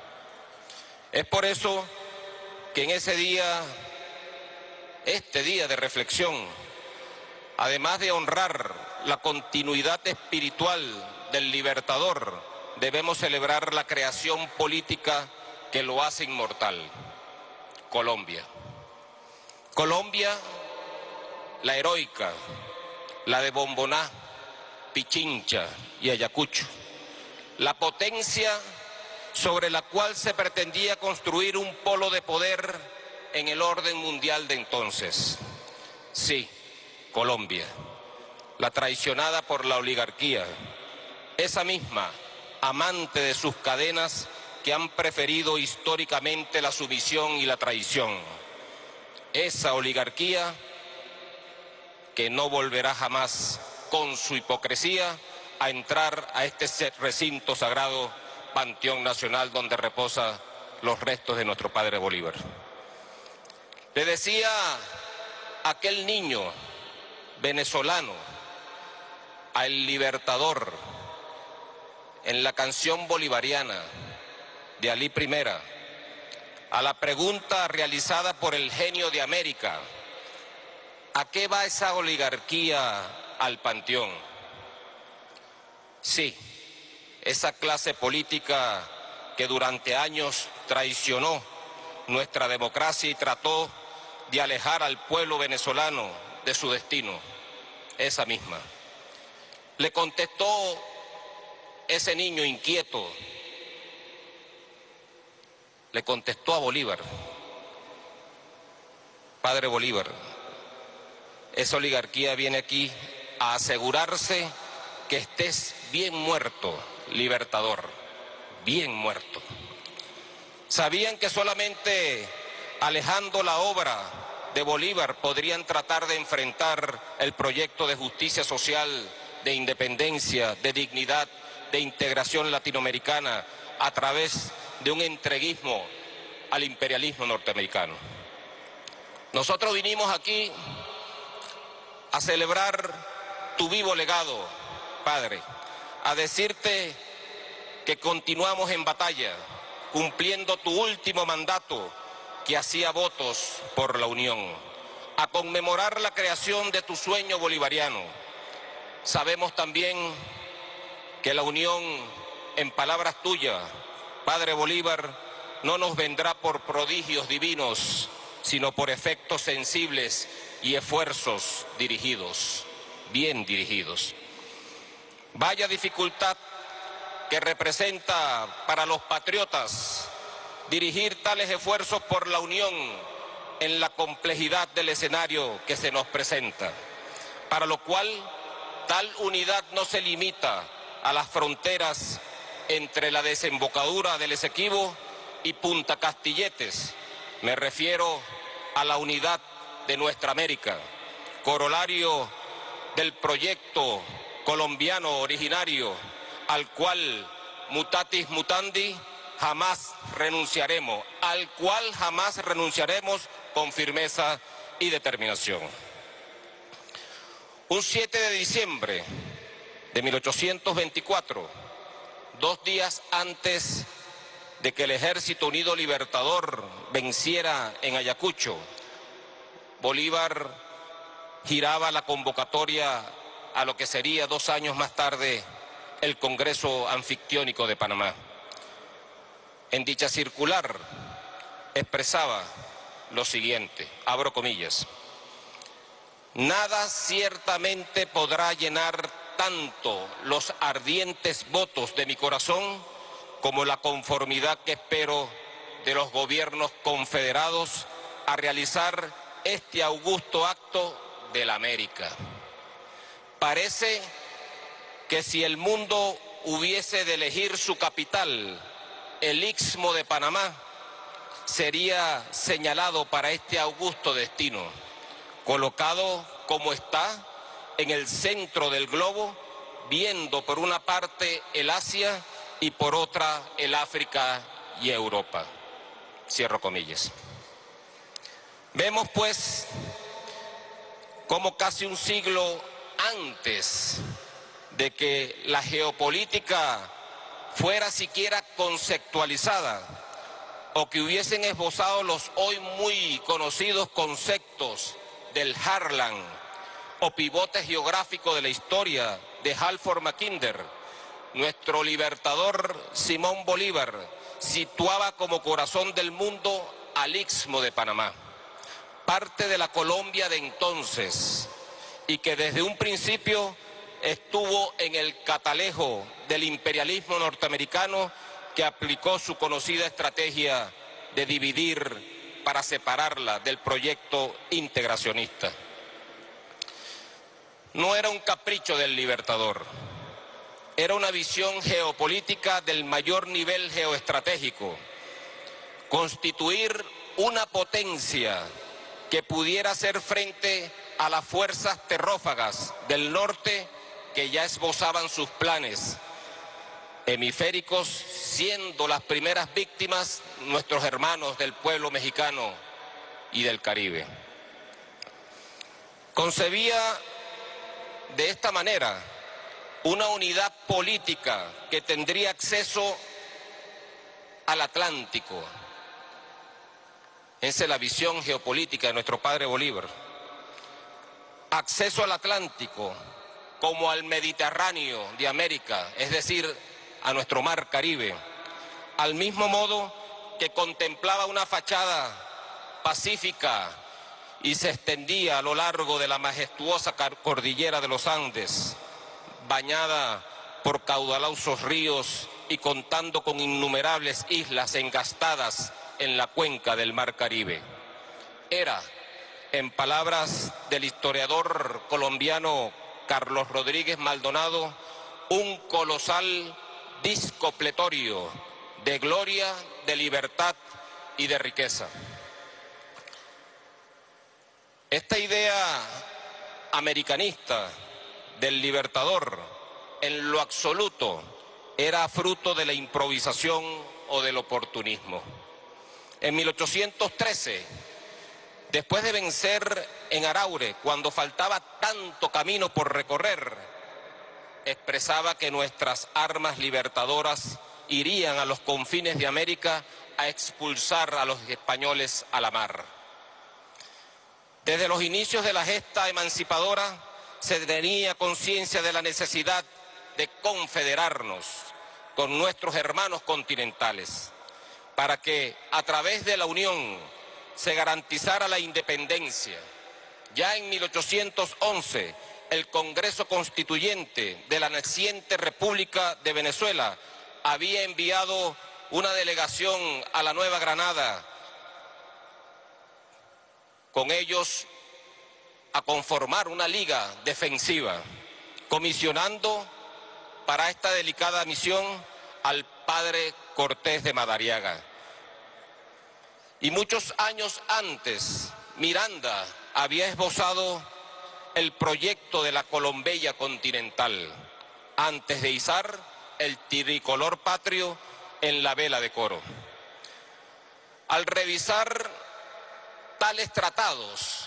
S8: Es por eso que en ese día, este día de reflexión, además de honrar la continuidad espiritual del libertador, debemos celebrar la creación política que lo hace inmortal, Colombia. Colombia, la heroica, la de Bomboná, Pichincha y Ayacucho, la potencia sobre la cual se pretendía construir un polo de poder en el orden mundial de entonces. Sí, Colombia, la traicionada por la oligarquía, esa misma, amante de sus cadenas, que han preferido históricamente la sumisión y la traición. Esa oligarquía que no volverá jamás con su hipocresía a entrar a este recinto sagrado, Panteón Nacional, donde reposa los restos de nuestro padre Bolívar. Le decía aquel niño venezolano al libertador en la canción bolivariana de Alí Primera, a la pregunta realizada por el genio de América: ¿a qué va esa oligarquía al panteón? Sí, esa clase política que durante años traicionó nuestra democracia y trató de alejar al pueblo venezolano de su destino, esa misma. Le contestó ese niño inquieto, le contestó a Bolívar: Padre Bolívar, esa oligarquía viene aquí a asegurarse que estés bien muerto, libertador, bien muerto. Sabían que solamente alejando la obra de Bolívar podrían tratar de enfrentar el proyecto de justicia social de independencia, de dignidad, de integración latinoamericana a través de un entreguismo al imperialismo norteamericano. Nosotros vinimos aquí a celebrar tu vivo legado, Padre, a decirte que continuamos en batalla, cumpliendo tu último mandato que hacía votos por la unión, a conmemorar la creación de tu sueño bolivariano. Sabemos también que la unión, en palabras tuyas, Padre Bolívar, no nos vendrá por prodigios divinos, sino por efectos sensibles y esfuerzos dirigidos, bien dirigidos. Vaya dificultad que representa para los patriotas dirigir tales esfuerzos por la unión en la complejidad del escenario que se nos presenta, para lo cual tal unidad no se limita a las fronteras entre la desembocadura del Esequibo y Punta Castilletes. Me refiero a la unidad de nuestra América, corolario del proyecto colombiano originario, al cual mutatis mutandi jamás renunciaremos, al cual jamás renunciaremos con firmeza y determinación. Un siete de diciembre de mil ochocientos veinticuatro, dos días antes de que el Ejército Unido Libertador venciera en Ayacucho, Bolívar giraba la convocatoria a lo que sería dos años más tarde el Congreso Anfictiónico de Panamá. En dicha circular expresaba lo siguiente, abro comillas: nada ciertamente podrá llenar tanto los ardientes votos de mi corazón como la conformidad que espero de los gobiernos confederados a realizar este augusto acto de la América. Parece que si el mundo hubiese de elegir su capital, el Istmo de Panamá sería señalado para este augusto destino, colocado como está en el centro del globo, viendo por una parte el Asia y por otra el África y Europa. Cierro comillas. Vemos pues como casi un siglo antes de que la geopolítica fuera siquiera conceptualizada o que hubiesen esbozado los hoy muy conocidos conceptos del Heartland o pivote geográfico de la historia de Halford Mackinder, nuestro libertador Simón Bolívar situaba como corazón del mundo al Istmo de Panamá, parte de la Colombia de entonces, y que desde un principio estuvo en el catalejo del imperialismo norteamericano, que aplicó su conocida estrategia de dividir para separarla del proyecto integracionista. No era un capricho del libertador, era una visión geopolítica del mayor nivel geoestratégico, constituir una potencia que pudiera hacer frente a las fuerzas terrófagas del norte que ya esbozaban sus planes hemisféricos, siendo las primeras víctimas nuestros hermanos del pueblo mexicano y del Caribe. Concebía de esta manera una unidad política que tendría acceso al Atlántico. Esa es la visión geopolítica de nuestro padre Bolívar. Acceso al Atlántico como al Mediterráneo de América, es decir, a nuestro mar Caribe, al mismo modo que contemplaba una fachada pacífica y se extendía a lo largo de la majestuosa cordillera de los Andes, bañada por caudalosos ríos y contando con innumerables islas engastadas en la cuenca del mar Caribe. Era, en palabras del historiador colombiano Carlos Rodríguez Maldonado, un colosal disco pletorio de gloria, de libertad y de riqueza. Esta idea americanista del Libertador en lo absoluto era fruto de la improvisación o del oportunismo. En mil ochocientos trece, después de vencer en Araure, cuando faltaba tanto camino por recorrer, expresaba que nuestras armas libertadoras irían a los confines de América a expulsar a los españoles a la mar. Desde los inicios de la gesta emancipadora se tenía conciencia de la necesidad de confederarnos con nuestros hermanos continentales para que a través de la unión se garantizara la independencia. Ya en mil ochocientos once, el Congreso Constituyente de la naciente República de Venezuela había enviado una delegación a la Nueva Granada, con ellos a conformar una liga defensiva, comisionando para esta delicada misión al padre Cortés de Madariaga. Y muchos años antes, Miranda había esbozado el proyecto de la Colombella continental, antes de izar el tricolor patrio en la vela de coro. Al revisar tales tratados,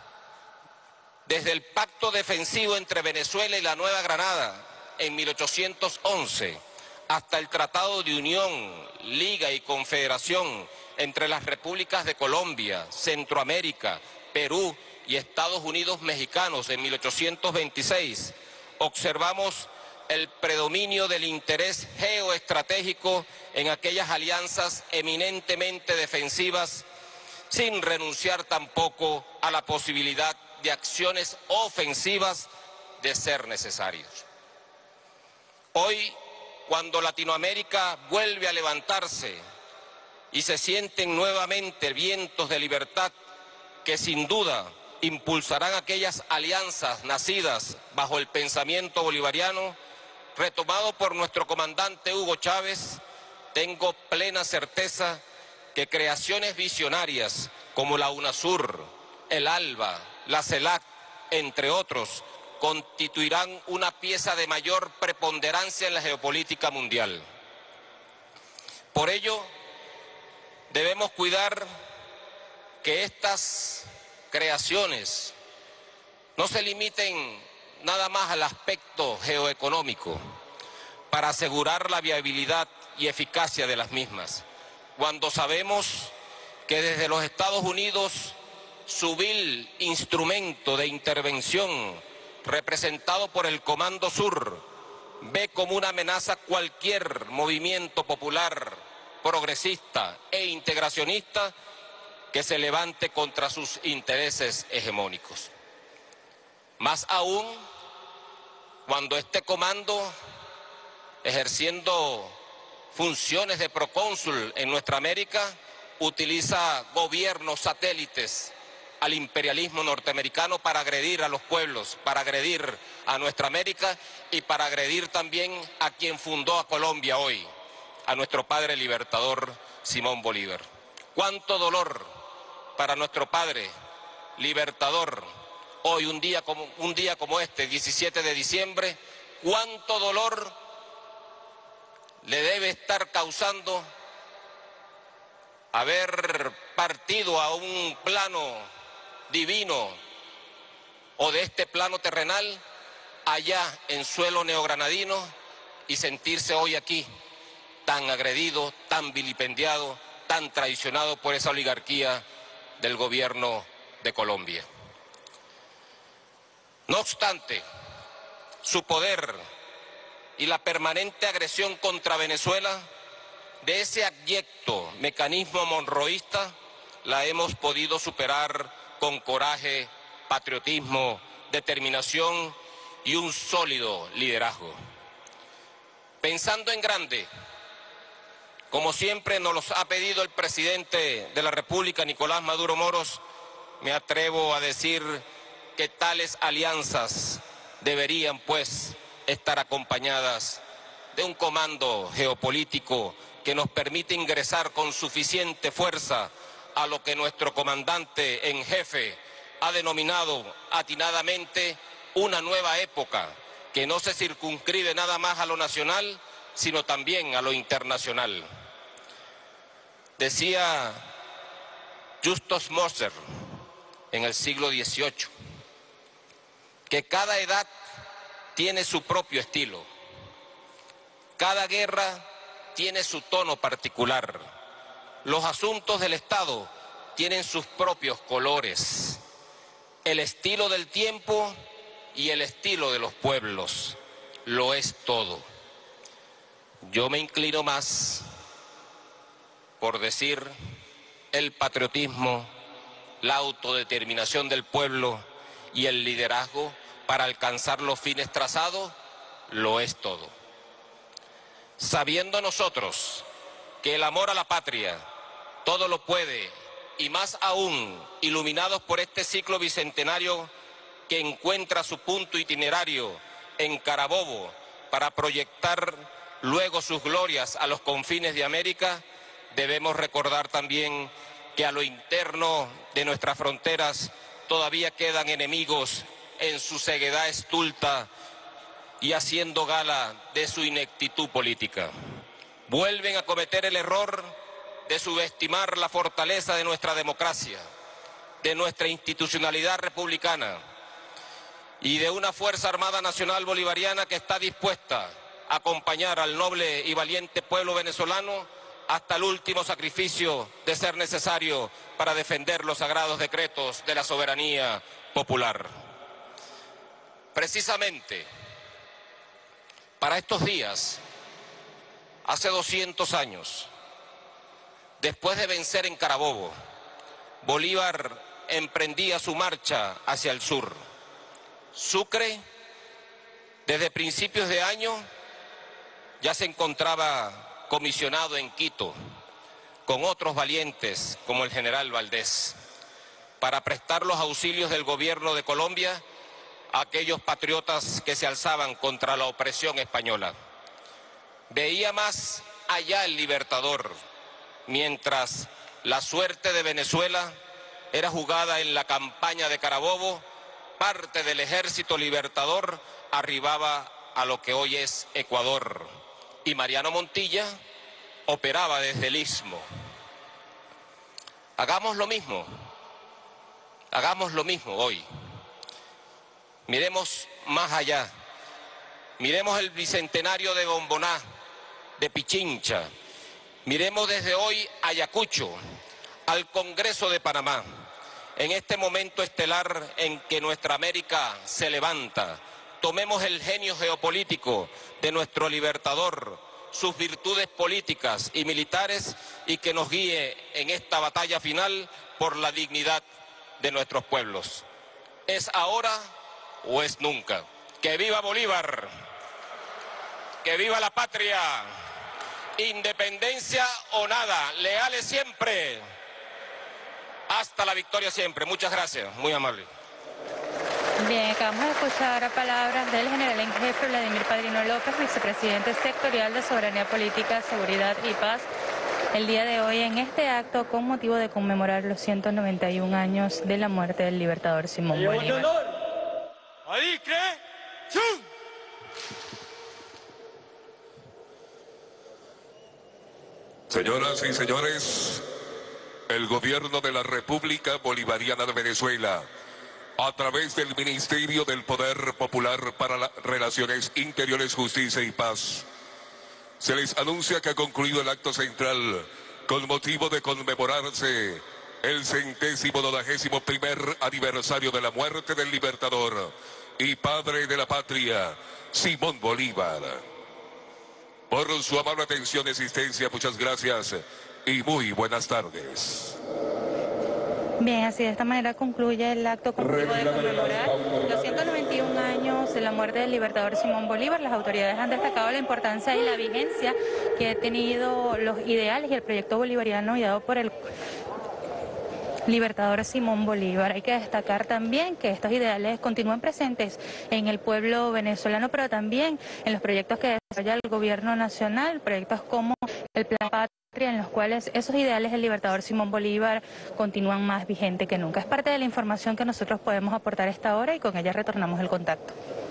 S8: desde el pacto defensivo entre Venezuela y la Nueva Granada en mil ochocientos once, hasta el Tratado de Unión, Liga y Confederación entre las repúblicas de Colombia, Centroamérica, Perú y Estados Unidos mexicanos en mil ochocientos veintiséis, observamos el predominio del interés geoestratégico en aquellas alianzas eminentemente defensivas, sin renunciar tampoco a la posibilidad de acciones ofensivas de ser necesarios. Hoy, cuando Latinoamérica vuelve a levantarse y se sienten nuevamente vientos de libertad que sin duda impulsarán aquellas alianzas nacidas bajo el pensamiento bolivariano, retomado por nuestro comandante Hugo Chávez, tengo plena certeza que creaciones visionarias como la UNASUR, el ALBA, la CELAC, entre otros, constituirán una pieza de mayor preponderancia en la geopolítica mundial. Por ello, debemos cuidar que estas creaciones no se limiten nada más al aspecto geoeconómico para asegurar la viabilidad y eficacia de las mismas, cuando sabemos que desde los Estados Unidos su vil instrumento de intervención, representado por el Comando Sur, ve como una amenaza cualquier movimiento popular, progresista e integracionista que se levante contra sus intereses hegemónicos. Más aún, cuando este comando, ejerciendo funciones de procónsul en nuestra América, utiliza gobiernos satélites al imperialismo norteamericano para agredir a los pueblos, para agredir a nuestra América y para agredir también a quien fundó a Colombia hoy, a nuestro padre libertador Simón Bolívar. Cuánto dolor para nuestro padre libertador hoy, un día como, un día como este, diecisiete de diciembre, cuánto dolor le debe estar causando haber partido a un plano divino o de este plano terrenal allá en suelo neogranadino y sentirse hoy aquí tan agredido, tan vilipendiado, tan traicionado por esa oligarquía del gobierno de Colombia. No obstante, su poder y la permanente agresión contra Venezuela, de ese abyecto mecanismo monroísta, la hemos podido superar con coraje, patriotismo, determinación y un sólido liderazgo. Pensando en grande, como siempre nos los ha pedido el presidente de la República, Nicolás Maduro Moros, me atrevo a decir que tales alianzas deberían pues estar acompañadas de un comando geopolítico que nos permite ingresar con suficiente fuerza a lo que nuestro comandante en jefe ha denominado atinadamente una nueva época que no se circunscribe nada más a lo nacional, sino también a lo internacional. Decía Justus Moser en el siglo dieciocho que cada edad tiene su propio estilo, cada guerra tiene su tono particular, los asuntos del Estado tienen sus propios colores, el estilo del tiempo y el estilo de los pueblos lo es todo. Yo me inclino más por decir el patriotismo, la autodeterminación del pueblo y el liderazgo para alcanzar los fines trazados, lo es todo. Sabiendo nosotros que el amor a la patria todo lo puede, y más aún iluminados por este ciclo bicentenario que encuentra su punto itinerario en Carabobo para proyectar luego sus glorias a los confines de América, debemos recordar también que a lo interno de nuestras fronteras todavía quedan enemigos en su ceguedad estulta y haciendo gala de su ineptitud política. Vuelven a cometer el error de subestimar la fortaleza de nuestra democracia, de nuestra institucionalidad republicana y de una Fuerza Armada Nacional Bolivariana que está dispuesta a acompañar al noble y valiente pueblo venezolano hasta el último sacrificio de ser necesario para defender los sagrados decretos de la soberanía popular. Precisamente, para estos días, hace doscientos años, después de vencer en Carabobo, Bolívar emprendía su marcha hacia el sur. Sucre, desde principios de año, ya se encontraba comisionado en Quito, con otros valientes como el general Valdés, para prestar los auxilios del gobierno de Colombia a aquellos patriotas que se alzaban contra la opresión española. Veía más allá el Libertador, mientras la suerte de Venezuela era jugada en la campaña de Carabobo, parte del ejército libertador arribaba a lo que hoy es Ecuador, y Mariano Montilla operaba desde el Istmo. Hagamos lo mismo, hagamos lo mismo hoy. Miremos más allá, miremos el bicentenario de Bomboná, de Pichincha, miremos desde hoy a Ayacucho, al Congreso de Panamá, en este momento estelar en que nuestra América se levanta. Tomemos el genio geopolítico de nuestro libertador, sus virtudes políticas y militares, y que nos guíe en esta batalla final por la dignidad de nuestros pueblos. ¿Es ahora o es nunca? ¡Que viva Bolívar! ¡Que viva la patria! Independencia o nada, leales siempre. Hasta la victoria siempre. Muchas gracias, muy amable.
S2: Bien, acabamos de escuchar palabras del general en jefe Vladimir Padrino López, vicepresidente sectorial de Soberanía Política, Seguridad y Paz, el día de hoy en este acto con motivo de conmemorar los ciento noventa y un años de la muerte del libertador Simón Bolívar.
S3: Señoras y señores, el gobierno de la República Bolivariana de Venezuela, a través del Ministerio del Poder Popular para las Relaciones Interiores, Justicia y Paz, se les anuncia que ha concluido el acto central con motivo de conmemorarse el centésimo nonagésimo primer aniversario de la muerte del libertador y padre de la patria, Simón Bolívar. Por su amable atención y asistencia, muchas gracias y muy buenas tardes.
S2: Bien, así de esta manera concluye el acto con motivo de conmemorar los ciento noventa y un años de la muerte del libertador Simón Bolívar. Las autoridades han destacado la importancia y la vigencia que ha tenido los ideales y el proyecto bolivariano ideado por el libertador Simón Bolívar. Hay que destacar también que estos ideales continúan presentes en el pueblo venezolano, pero también en los proyectos que desarrolla el gobierno nacional, proyectos como el Plan Patria, en los cuales esos ideales del libertador Simón Bolívar continúan más vigentes que nunca. Es parte de la información que nosotros podemos aportar a esta hora y con ella retornamos el contacto.